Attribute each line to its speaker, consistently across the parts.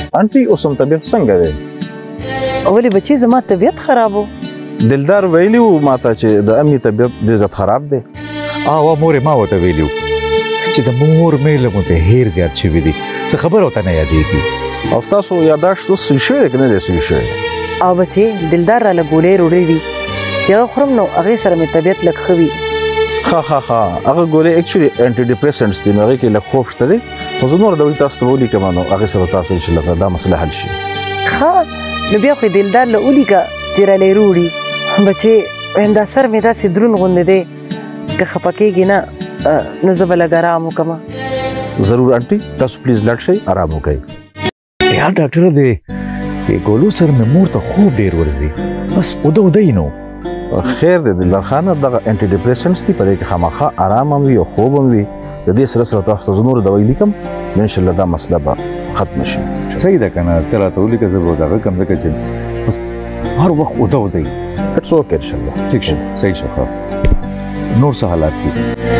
Speaker 1: انټي اوس هم طبیعت څنګه دی؟
Speaker 2: ولې بچي زما طبیعت خراب و؟
Speaker 1: دلدار ویلی و ماته چې د امي طبیعت ډېر زیات خراب دی.
Speaker 3: مورې ما ورته ویلي و چې د مور میله مو ته هیر زیات شوي دي، څه خبره ورته نه یادېږي.
Speaker 1: او ستاسو یاداشت اوس صحیح شوی دی که نه دی صحیح شوی؟
Speaker 2: او بچي دلدار راله ګولۍ روړې دي چې هغه خورم نو هغې سره مې طبیعت لږ ښه وي.
Speaker 1: ښه هغه ګولۍ اکچولي انټي ډپریسنټس دي، نو هغې کې لږ خوب شته دی. خو زه نور دوی تاسو ته ولیکم نو هغې سره تاسو انشاءالله دا مسله حل شي.
Speaker 2: ښه نو بیا خو یې دلدار له ولیکه چې راله یې روړي. بچې وایم دا سر مې داسې دروند غوندې دی، که خفه کېږي نه نو زه به لږ ارام وکړم.
Speaker 1: ضرور انټي تاسو پلیز لاړ شئ ارام وکړئ.
Speaker 3: یا ډاکټره د ګولو سره مې مور ته خوب ډېر ورځي، بس اوده یې نو.
Speaker 1: خیر دی دلدار خانه، دغه انټي ډپریسنټس دي، په دې کې خامخا ارام هم وي او خوب هم وي. د دې سره سره تاسو ته زه نور دوایي لیکم، انشاءالله دا مسله به ختمه شي.
Speaker 3: صحیح ده که نه؟ ته راته ولیکه زه به دغه کړم ځکه چې بس هر وخت اوده یې.
Speaker 1: اټس اوکې انشاءالله.
Speaker 3: ټیک شو، صحیح شو. ښه نور څه حالات دي؟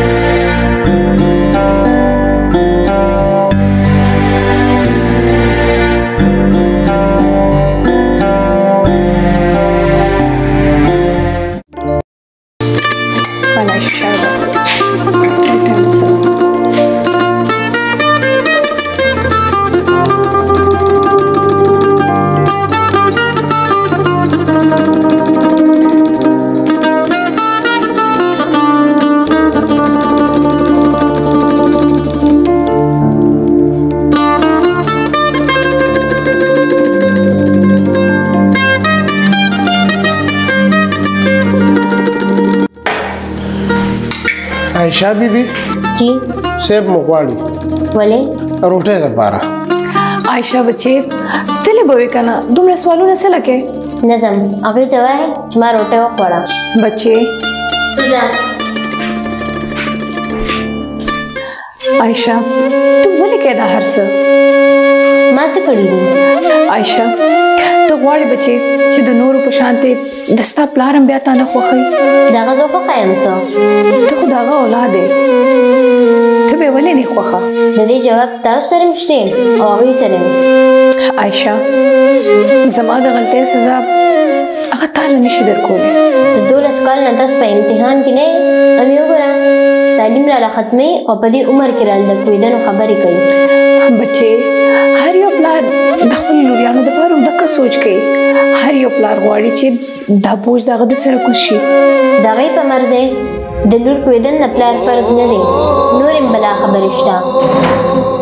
Speaker 4: عائشہ بیبی
Speaker 5: جی
Speaker 4: سیب مغواړي
Speaker 5: ولې
Speaker 4: روټه لپاره.
Speaker 6: عائشہ بچې تلې به وې کنه دومره سوالونه څه لکې؟
Speaker 5: نظم هغې ته وایه چې ما روټۍ وخوړه.
Speaker 6: بچې عائشہ ته ولې کوې دا هر څه؟
Speaker 5: ما څه کړي دي؟
Speaker 6: عائشہ ته غواړې بچې چې د نورو په شانتې د ستا پلار هم بیا تا نه خوښوي؟
Speaker 5: د هغه زه خوښه یم څه؟
Speaker 6: ته خو د هغه اولاد یې، ته به یې ولې نه خوښه؟
Speaker 5: د دې جواب تاسو سره هم شته او هغوی سره هم.
Speaker 6: عائشہ زما د غلطۍ سزا هغه تا له نشي درکولی.
Speaker 5: د 12 کال نه تاسو په امتحان کې نه یې، امې وګوره تعلیم راله ختموي او په دې عمر کې راله د کویدنو خبرې کوي.
Speaker 6: بچې هر یو پلار د خپلو لوریانو دپاره همدغه سوچ کوي. هر یو پلار غواړي چې دا بوج د هغه د سره کوز شي.
Speaker 5: د هغې په مرض د لور کویدن د پلار فرض نه دی، نور هم بلا خبرې شته.